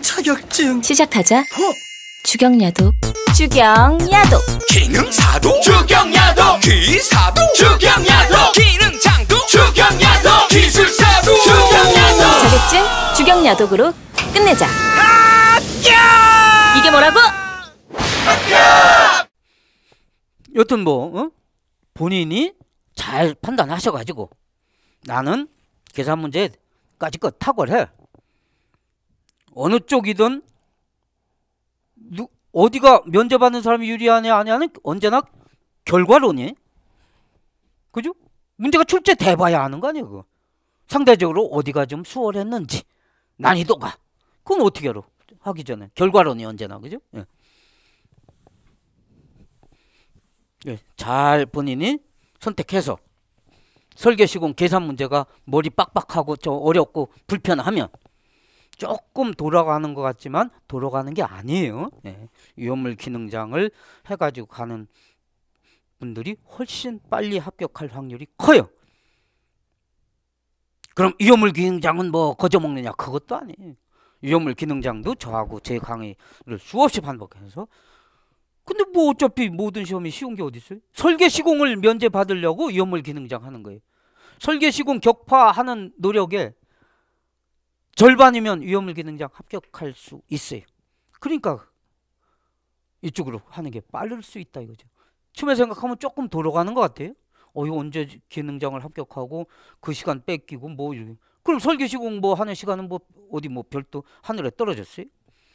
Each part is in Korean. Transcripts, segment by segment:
자격증. 시작하자. 주경야도. 주경야도. 기능사도. 주경야도. 기사도. 주경야도. 기능장도. 주경야도. 기술사도. 주경야도. 자격증 주경야독으로 끝내자. 이게 뭐라고? 여튼 본인이 잘 판단하셔가지고 나는 계산 문제까지껏 탁월해. 어느 쪽이든 어디가 면접하는 사람이 유리하냐 아니냐는 언제나 결과론이. 그죠? 문제가 출제돼봐야 하는 거 아니야 그거. 상대적으로 어디가 좀 수월했는지 난이도가. 그건 어떻게 알아? 하기 전에 결과론이 언제나. 그죠? 예. 예, 잘 본인이 선택해서 설계 시공 계산 문제가 머리 빡빡하고 좀 어렵고 불편하면 조금 돌아가는 것 같지만 돌아가는 게 아니에요. 예. 위험물 기능장을 해가지고 가는 분들이 훨씬 빨리 합격할 확률이 커요. 그럼 위험물 기능장은 뭐 거저먹느냐? 그것도 아니에요. 위험물 기능장도 저하고 제 강의를 수없이 반복해서. 근데 뭐 어차피 모든 시험이 쉬운 게 어디 있어요? 설계 시공을 면제 받으려고 위험물 기능장 하는 거예요. 설계 시공 격파하는 노력에 절반이면 위험물 기능장 합격할 수 있어요. 그러니까 이쪽으로 하는 게 빠를 수 있다 이거죠. 처음에 생각하면 조금 돌아가는 것 같아요. 이거 언제 기능장을 합격하고 그 시간 뺏기고 뭐 이렇게. 그럼 설계 시공 뭐 하는 시간은 뭐 어디 뭐 별도 하늘에 떨어졌어요?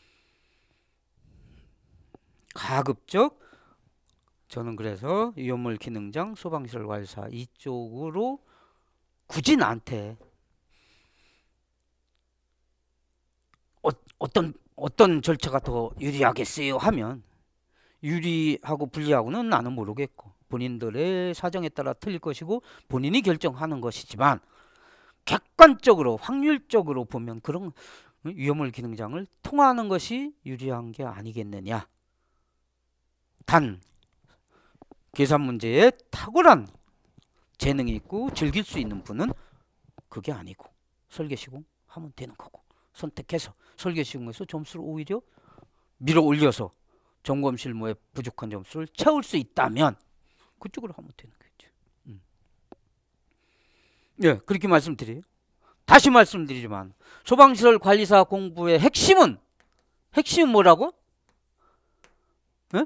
가급적 저는 그래서 위험물 기능장, 소방시설 관리사 이쪽으로 굳이 나한테 어떤 절차가 더 유리하겠어요 하면 유리하고 불리하고는 나는 모르겠고 본인들의 사정에 따라 틀릴 것이고 본인이 결정하는 것이지만 객관적으로 확률적으로 보면 그런 위험물 기능장을 통하는 것이 유리한 게 아니겠느냐. 단 계산 문제에 탁월한 재능이 있고 즐길 수 있는 분은 그게 아니고 설계 시공 하면 되는 거고 선택해서 설계 시공에서 점수를 오히려 밀어 올려서 점검 실무에 부족한 점수를 채울 수 있다면 그쪽으로 하면 되는 거죠. 예, 그렇게 말씀드려요. 다시 말씀드리지만 소방시설 관리사 공부의 핵심은 뭐라고? 예?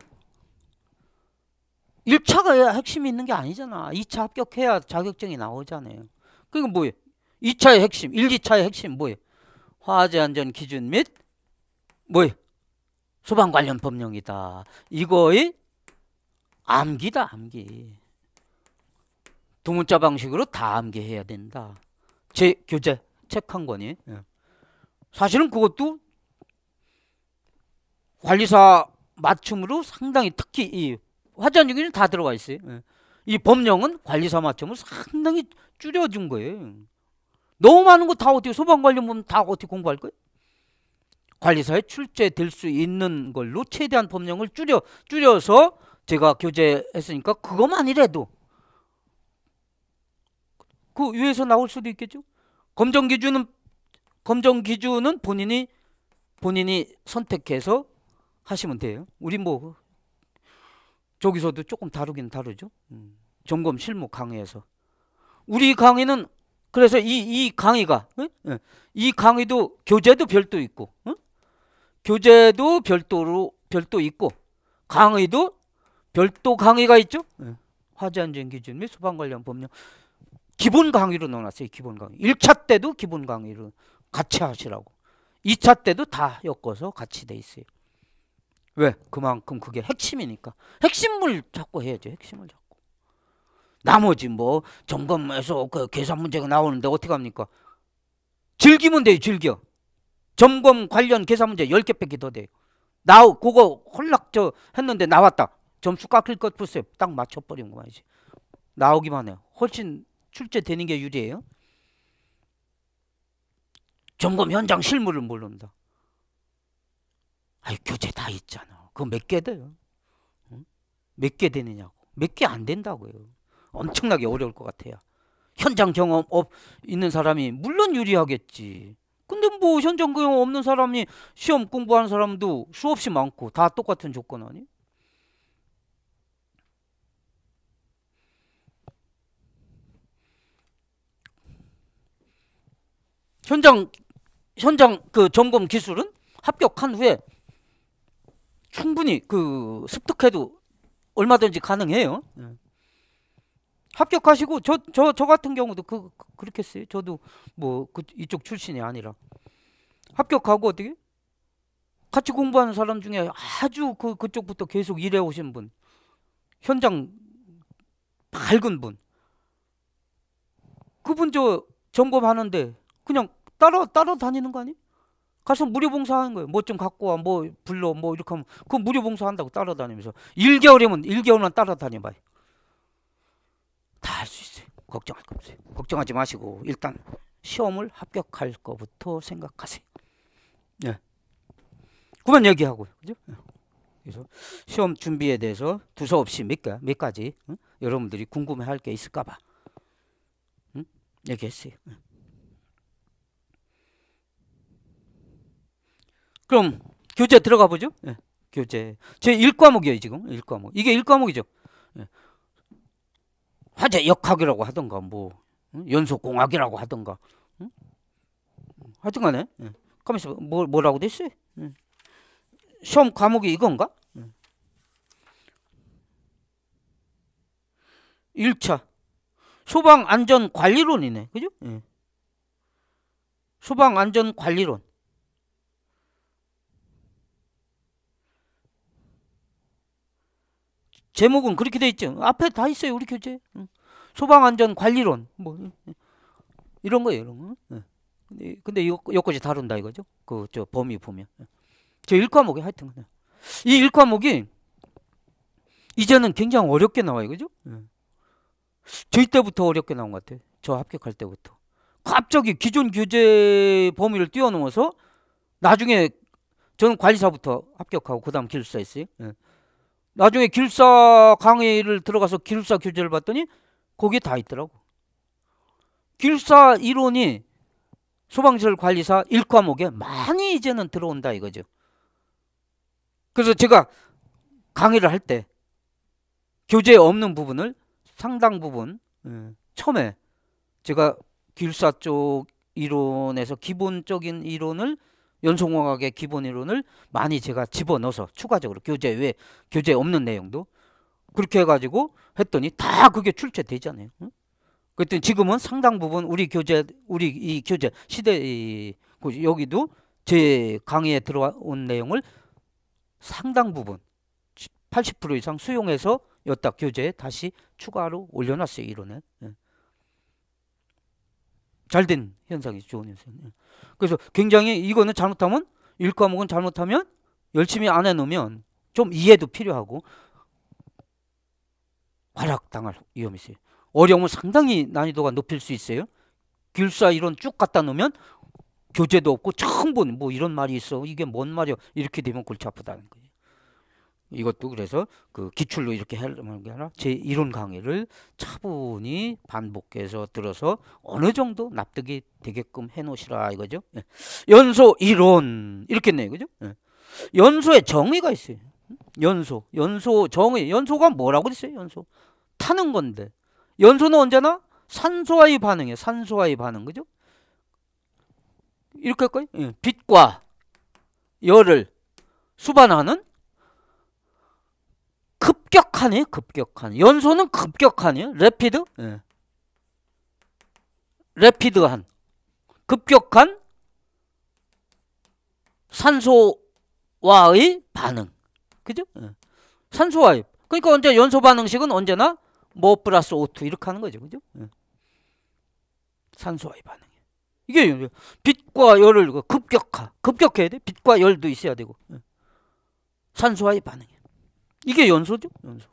1차가 핵심이 있는 게 아니잖아. 2차 합격해야 자격증이 나오잖아요. 그러니까 뭐예요? 2차의 핵심, 1, 2차의 핵심 뭐예요? 화재안전 기준 및 뭐예요? 소방 관련 법령이다. 이거의 암기다, 암기. 두 문자 방식으로 다 암기해야 된다. 제 교재 책 한 권이. 사실은 그것도 관리사 맞춤으로 상당히 특히 이 화재안전 기준이 다 들어가 있어요. 이 법령은 관리사 맞춤을 상당히 줄여준 거예요. 너무 많은 거 다 어떻게 소방 관련 보면 다 어떻게 공부할 거예요? 관리사에 출제될 수 있는 걸로 최대한 법령을 줄여서 제가 교재했으니까 그것만이라도 그 위에서 나올 수도 있겠죠. 검정 기준은 본인이 선택해서 하시면 돼요. 우리 뭐 저기서도 조금 다르긴 다르죠. 점검 실무 강의에서 우리 강의는 그래서 이 강의가 이 강의도 교재도 별도 있고 교재도 별도 있고 강의도 별도 강의가 있죠. 화재안전 기준 및 소방 관련 법령 기본 강의로 넣어놨어요. 기본 강의 1차 때도 기본 강의로 같이 하시라고 2차 때도 다 엮어서 같이 돼 있어요. 왜? 그만큼 그게 핵심이니까 핵심을 잡고 해야죠. 핵심을 잡고 나머지 뭐 점검에서 그 계산 문제가 나오는데 어떻게 합니까? 즐기면 돼요. 즐겨. 점검 관련 계산 문제 10개밖에 더 돼요. 그거 홀락 했는데 나왔다. 점수 깎일 것 보세요. 딱 맞춰버리는 거 말이지. 나오기만 해요. 훨씬 출제되는 게 유리해요. 점검 현장 실무를 모른다. 아이 교재 다 있잖아. 그거 몇 개 돼요? 몇 개 되느냐고. 몇 개 안 된다고요. 엄청나게 어려울 것 같아요. 현장 경험 있는 사람이 물론 유리하겠지. 근데 뭐 현장 경험 없는 사람이 시험 공부하는 사람도 수없이 많고 다 똑같은 조건 아니? 현장 그 점검 기술은 합격한 후에 충분히 그 습득해도 얼마든지 가능해요. 합격하시고 저 같은 경우도 그렇게 했어요. 저도 뭐 이쪽 출신이 아니라 합격하고 어떻게 같이 공부하는 사람 중에 아주 그쪽부터 계속 일해 오신 분, 현장 밝은 분, 그분 저 점검하는데 그냥 따라다니는 거 아니? 가서 무료 봉사하는 거예요. 뭐 좀 갖고 와, 뭐 불러, 뭐 이렇게 하면 그 무료 봉사한다고 따라다니면서 1개월이면 따라다녀봐요. 다 할 수 있어요. 걱정할 거 없어요. 걱정하지 마시고 일단 시험을 합격할 거부터 생각하세요. 예. 그만 얘기하고요. 그죠? 그래서 시험 준비에 대해서 두서없이 몇 가지 여러분들이 궁금해할 게 있을까봐 얘기했어요. 그럼 교재 들어가 보죠. 예, 교재 제 1과목이에요 지금. 1과목 이게 1과목이죠. 예. 화재 역학이라고 하던가 뭐 연소공학이라고 하던가 하여튼간에 가만있어 뭐라고 됐어요. 시험 과목이 이건가? 1차 소방안전관리론이네. 그죠? 소방안전관리론. 제목은 그렇게 돼 있죠. 앞에 다 있어요. 우리 교재. 소방안전관리론 뭐 이런 거예요. 이런 거. 근데 여기까지 다룬다 이거죠. 저 범위 보면. 저 1과목이 하여튼 이 1과목이 이제는 굉장히 어렵게 나와요. 그죠? 저희 때부터 어렵게 나온 것 같아요. 저 합격할 때부터. 갑자기 기존 교재 범위를 뛰어넘어서 나중에 저는 관리사부터 합격하고 그 다음 기술사 했어요. 나중에 기술사 강의를 들어가서 기술사 교재를 봤더니 거기에 다 있더라고. 기술사 이론이 소방시설 관리사 1과목에 많이 이제는 들어온다 이거죠. 그래서 제가 강의를 할 때 교재에 없는 부분을 상당 부분 처음에 제가 기술사 쪽 이론에서 기본적인 이론을 연소공학의 기본 이론을 많이 제가 집어넣어서 추가적으로 교재에 없는 내용도 그렇게 해가지고 했더니 다 그게 출제되잖아요. 그랬더니 지금은 상당 부분 우리 이 교재 시대 여기도 제 강의에 들어온 내용을 상당 부분 80% 이상 수용해서 여기다 교재에 다시 추가로 올려놨어요. 이론에. 잘된 현상이죠. 좋은 현상. 그래서 굉장히 이거는 잘못하면 1과목은 잘못하면 열심히 안 해놓으면 좀 이해도 필요하고 활약당할 위험이 있어요. 어려움은 상당히 난이도가 높일 수 있어요. 기술사 이론 쭉 갖다 놓으면 교재도 없고 처음 보는 뭐 이런 말이 있어. 이게 뭔 말이야. 이렇게 되면 골치 아프다는 거예요. 이것도 그래서 그 기출로 이렇게 하는 게 아니라 제 이론 강의를 차분히 반복해서 들어서 어느 정도 납득이 되게끔 해놓으시라 이거죠. 연소 이론 이렇게 했네요. 그죠? 연소의 정의가 있어요. 연소 정의. 연소가 뭐라고 그랬어요? 연소 타는 건데 연소는 언제나 산소와의 반응이에요. 산소와의 반응. 그죠? 이렇게 할까요? 빛과 열을 수반하는 급격하네요. 급격한. 연소는 급격하네요. 레피드. 레피드한. 급격한 산소와의 반응. 그죠? 산소와의. 그러니까 언제 연소 반응식은 언제나 뭐 플러스 O2 이렇게 하는 거죠. 그죠? 산소와의 반응. 이게 빛과 열을 급격해야 돼. 빛과 열도 있어야 되고. 산소와의 반응. 이게 연소죠. 연소.